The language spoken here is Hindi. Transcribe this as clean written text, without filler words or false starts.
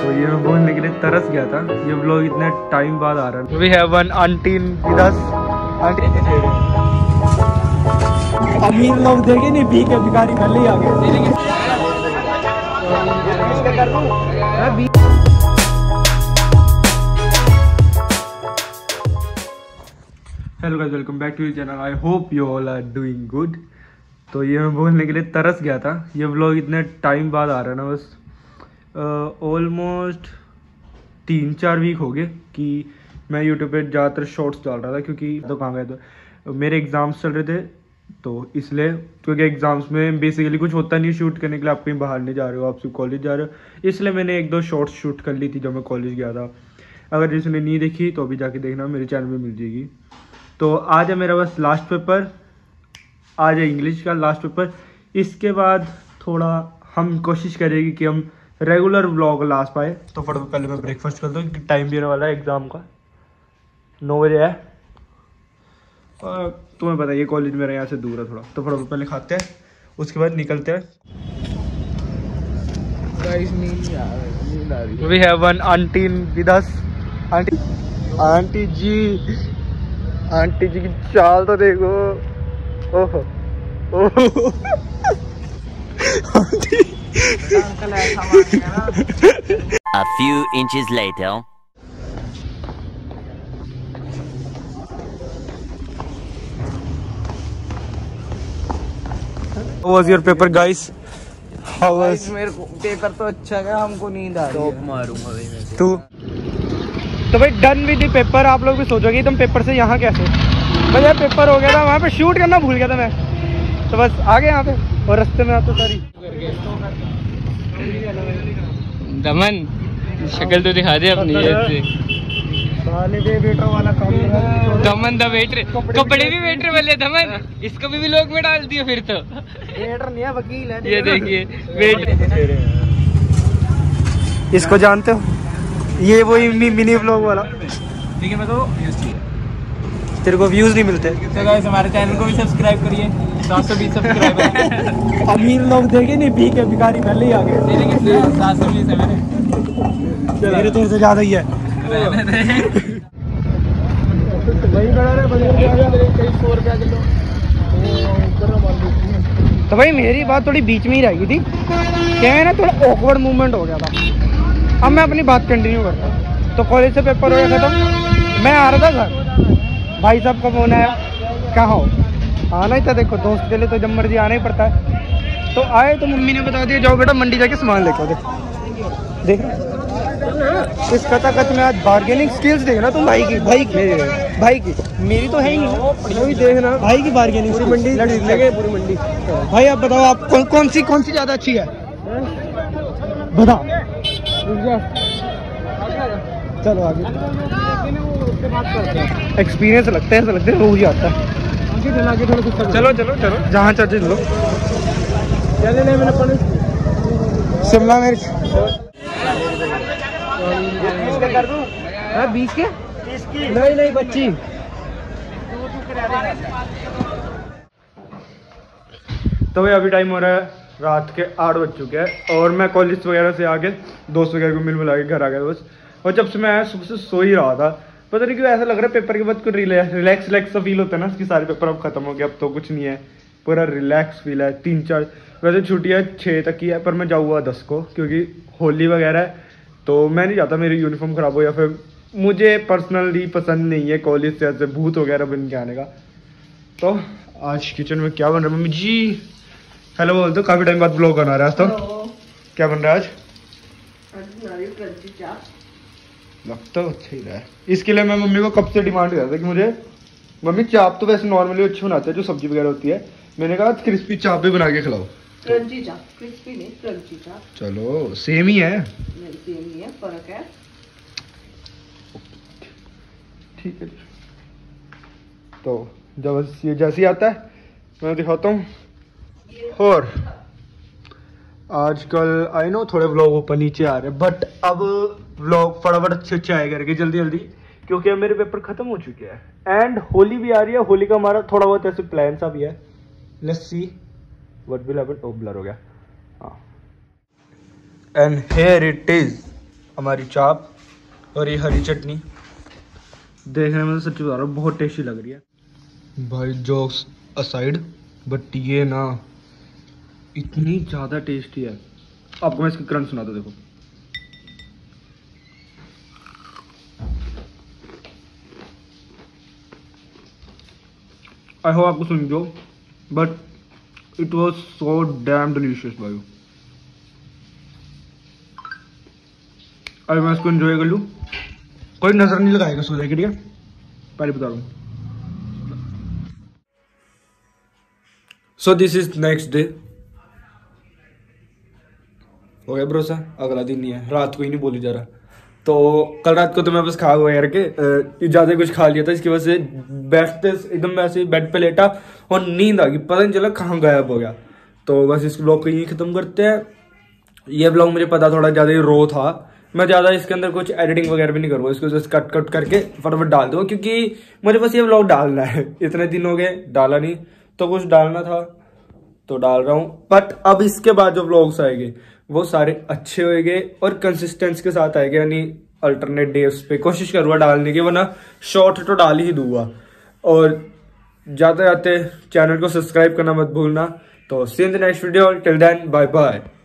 तो ये मैं बोलने के लिए तरस गया था, ये व्लॉग इतने टाइम बाद आ रहा है। We have one aunty with us. Aunty अमीर लोग देखे नहीं, भीख के भिखारी पहले ही आ गए। Hello guys, welcome back to channel. I hope you all are doing good. तो ये मैं बोलने के लिए तरस गया था, ये व्लॉग इतने टाइम बाद आ रहा है ना, बस ऑलमोस्ट 3-4 वीक हो गए कि मैं यूट्यूब पे ज़्यादातर शॉर्ट्स डाल रहा था, क्योंकि तो कहाँ गए तो मेरे एग्ज़ाम्स चल रहे थे, तो इसलिए क्योंकि एग्ज़ाम्स में बेसिकली कुछ होता नहीं शूट करने के लिए, आप कहीं बाहर नहीं जा रहे हो, आप सिर्फ कॉलेज जा रहे हो, इसलिए मैंने 1-2 शॉर्ट्स शूट कर ली थी जब मैं कॉलेज गया था। अगर जिसने नहीं देखी तो अभी जाके देखना, मेरे चैनल में मिल जाएगी। तो आज है मेरा बस लास्ट पेपर, आज है इंग्लिश का लास्ट पेपर। इसके बाद थोड़ा हम कोशिश करेंगे कि हम रेगुलर व्लॉग ला पाए। तो फटाफट पहले मैं ब्रेकफास्ट कर दूँ, टाइम भी होने वाला है एग्ज़ाम का, 9 बजे है और तुम्हें पता है ये कॉलेज मेरा यहाँ से दूर है थोड़ा, तो फटाफट पहले खाते हैं, उसके बाद निकलते हैं। We have one aunty with us. Aunty ji की चाल तो देखो, ओहो ओहो A few inches later. How was your paper, guys? How was? मेरे को पेपर तो अच्छा गया, हमको नींद आ रही है। मारूंगा भाई मैं तू तो भाई डन विद द पेपर। आप लोग भी सोचोगे तुम पेपर से यहाँ कैसे, भाई यार पेपर हो गया था, वहाँ पे शूट करना भूल गया था मैं, तो बस आ गए यहाँ पे और रास्ते में आते सारी। दमन शक्ल तो दिखा दे अपनी वाला काम। दमन द वेटर, कपड़े भी वेटर वाले दमन, इसको भी लोग में डाल दियो फिर तो। वेटर नहीं है, वकील है। ये देखिए वेटर, इसको जानते हो, ये वही मिनी व्लॉग वाला। ठीक है, मैं तो तेरे को व्यूज नहीं मिलते तो गाइस हमारे चैनल को भी सब्सक्राइब करिए, 720 सब्सक्राइबर। अमीर लोग देखे नहीं, भीख के भिखारी पहले ही आ गए। तेरे कितने 720 है मेरे तेरे से ज्यादा ही है। तो भाई मेरी बात थोड़ी बीच में ही रह गई थी, क्या है ना, थोड़ा ऑकवर्ड मूवमेंट हो गया था। अब मैं अपनी बात कंटिन्यू करता हूँ। तो कॉलेज से पेपर हो गया खत्म, मैं आ रहा था घर, भाई साहब का फोन आया, कहाँ हो? आना ही था, देखो दोस्त के लिए तो जब मर्जी आना ही पड़ता है। तो आए तो मम्मी ने बता दिया, जाओ बेटा मंडी जाके सामान लेके आओ। देख इस कथाकथ में आज बार्गेनिंग स्किल्स देखना तुम, भाई की भाई की मेरी तो है ही नहीं, देखना भाई की बार्गेनिंग पूरी मंडी लगे, पूरी मंडी। भाई आप बताओ, आप कौन सी ज़्यादा अच्छी है, बताओ। चलो आगे एक्सपीरियंस लगता है, ऐसा लगता है रोज ही आता है। चलो जहाँ चाहे चलो। क्या लेना है मैंने? शिमला मिर्च 20 के कर दूं? 20 के? 30 की? नहीं 25। तो भाई अभी टाइम हो रहा है रात के 8 बज चुके हैं और मैं कॉलेज वगैरह से आके दोस्त वगैरह को मिला के घर आ गया बस। और जब से मैं आया सुबह से सो ही रहा था, पता नहीं क्यों ऐसा लग रहा है पेपर के बाद कुछ रिलैक्स सा फील होता है ना, कि सारे पेपर अब खत्म हो गए, अब तो कुछ नहीं है, पूरा रिलैक्स फील है। 3-4 वैसे छुट्टियाँ 6 तक की है, पर मैं जाऊँगा 10 को, क्योंकि होली वगैरह है, तो मैं नहीं चाहता मेरी यूनिफॉर्म ख़राब हो, या फिर मुझे पर्सनली पसंद नहीं है कॉलेज से ऐसे भूत वगैरह बन के आने का। तो आज किचन में क्या बन रहा है? मम्मी जी हेलो बोल दो, काफ़ी टाइम बाद ब्लॉग बना रहा है आज। तो क्या बन रहा है आज? लगता तो अच्छा ही रहा है। इसके लिए मैं मम्मी को कब से डिमांड कर रहा था कि मुझे मम्मी चाप तो वैसे नॉर्मली अच्छी बनाते हैं, जो सब्जी वगैरह होती है, मैंने कहा क्रिस्पी चाप भी बना के खिलाओ। क्रंची चाप, क्रिस्पी नहीं क्रंची चाप। चलो सेम ही है, सेम ही है, फर्क है। ठीक है, तो जब ये जैसे ही आता है मैं दिखाता हूँ। और आजकल आई नो थोड़े व्लॉग ऊपर नीचे आ रहे हैं, बट अब व्लॉग फटाफट अच्छे आए करके जल्दी, क्योंकि अब मेरे पेपर खत्म हो चुके हैं एंड होली भी आ रही है। होली का हमारा थोड़ा बहुत ऐसे प्लान सा भी है, let's see what will happen. ओ ब्लर हो गया, हाँ। एंड हियर इट इज हमारी चाप और ये हरी चटनी देखने में तो सच्ची बता रहा हूँ बहुत टेस्टी लग रही है भाई। जोक्स असाइड, बट ये ना इतनी ज़्यादा टेस्टी है। आपको मैं इसकी क्रंच सुनाता हूँ, देखो। आई होप आपको सुन दो, but it was so damn delicious भाई। अभी मैं इसको एंजॉय कर लूँ, कोई नजर नहीं लगाएगा इसको देख, ठीक है, पहले बता रहा हूँ। So this is next day. हो गया भरोसा, अगला दिन नहीं है, रात को ही नहीं बोली जा रहा। तो कल रात को तो मैं बस खा हुआ यार के ज़्यादा कुछ खा लिया था, इसकी वजह से बैठते एकदम वैसे बेड पे लेटा और नींद आ गई, पता नहीं चला कहाँ गायब हो गया। तो बस इस ब्लॉग को यहीं ख़त्म करते हैं। ये ब्लॉग मुझे पता थोड़ा ज़्यादा ही रो था, मैं ज़्यादा इसके अंदर कुछ एडिटिंग वगैरह भी नहीं करूँगा, इसको जस्ट कट कट करके फटाफट डाल दूँगा, क्योंकि मुझे बस ये ब्लॉग डालना है। इतने दिन हो गए डाला नहीं, तो कुछ डालना था तो डाल रहा हूँ। बट अब इसके बाद जो ब्लॉग्स आएंगे वो सारे अच्छे होंगे और कंसिस्टेंस के साथ आएंगे, यानी अल्टरनेट डेज पे कोशिश करूँगा डालने की, वरना शॉर्ट तो डाल ही दूंगा। और जाते जाते चैनल को सब्सक्राइब करना मत भूलना। तो see in the next video, till then bye bye.